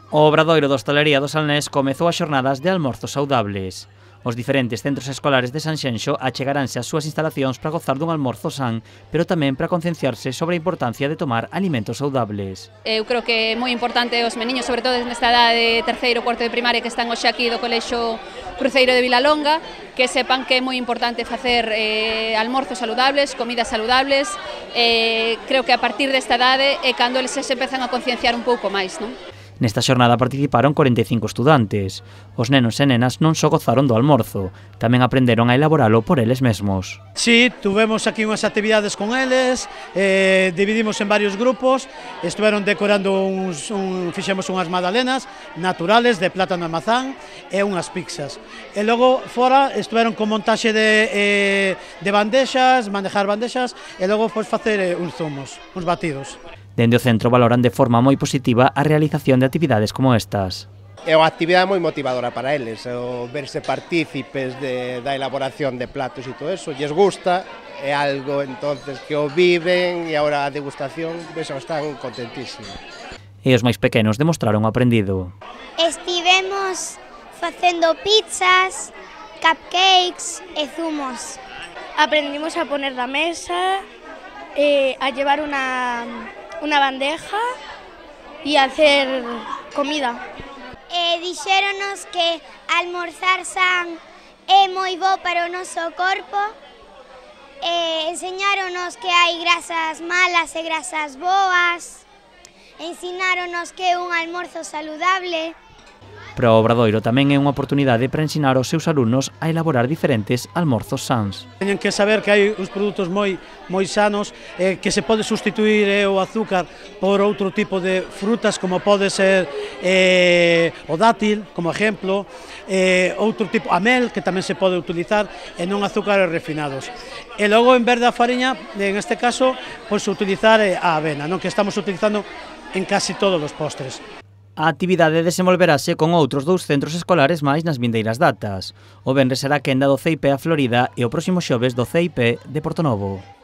O Obradoiro da Hostalería do Salnés comezou as xornadas de almorzos saudables. Os diferentes centros escolares de Sanxenxo achegaranse ás súas instalacións para gozar dun almorzo san, pero tamén para concienciarse sobre a importancia de tomar alimentos saudables. Eu creo que é moi importante os meniños, sobre todo nesta edade de terceiro, cuarto de primaria, que están hoxe aquí do Colexio Cruceiro de Vilalonga, que sepan que é moi importante facer almorzos saludables, comidas saludables. Creo que a partir desta edade é cando eles se empezan a concienciar un pouco máis, non? Nesta xornada participaron 45 estudantes. Os nenos e nenas non só gozaron do almorzo, tamén aprenderon a elaboralo por eles mesmos. Sí, tuvemos aquí unhas actividades con eles, dividimos en varios grupos, estiveron decorando fixemos unhas magdalenas naturales de plátano e mazán e unhas pizzas. E logo fora estiveron con montaxe de bandexas, manejar bandexas e logo facer uns zumos, uns batidos. Dende o centro valoran de forma moi positiva a realización de actividades como estas. É unha actividade moi motivadora para eles, o verse partícipes da elaboración de platos e todo eso, lles gusta, é algo entonces que o viven e agora a degustación están contentísimos. E os máis pequenos demostraron o aprendido. Estivemos facendo pizzas, cupcakes e zumos. Aprendimos a poner la mesa, a llevar una bandeja y hacer comida. Dixéronos que almorzar san é moi bo para o noso corpo. Enseñáronos que hai grasas malas e grasas boas. Ensináronos que é un almorzo saludable. Para o Obradoiro tamén é unha oportunidade para ensinar aos seus alumnos a elaborar diferentes almorzos sans. Teñen que saber que hai uns produtos moi sanos, que se pode sustituir o azúcar por outro tipo de frutas, como pode ser o dátil, como exemplo, outro tipo, a mel, que tamén se pode utilizar, e non azúcares refinados. E logo, en vez da fariña, en este caso, pois utilizar a avena, non, que estamos utilizando en casi todos os postres. A actividade desenvolverase con outros 2 centros escolares máis nas vindeiras datas. O venres será a quenda do CIP a Florida e o próximo xoves do CIP de Portonovo.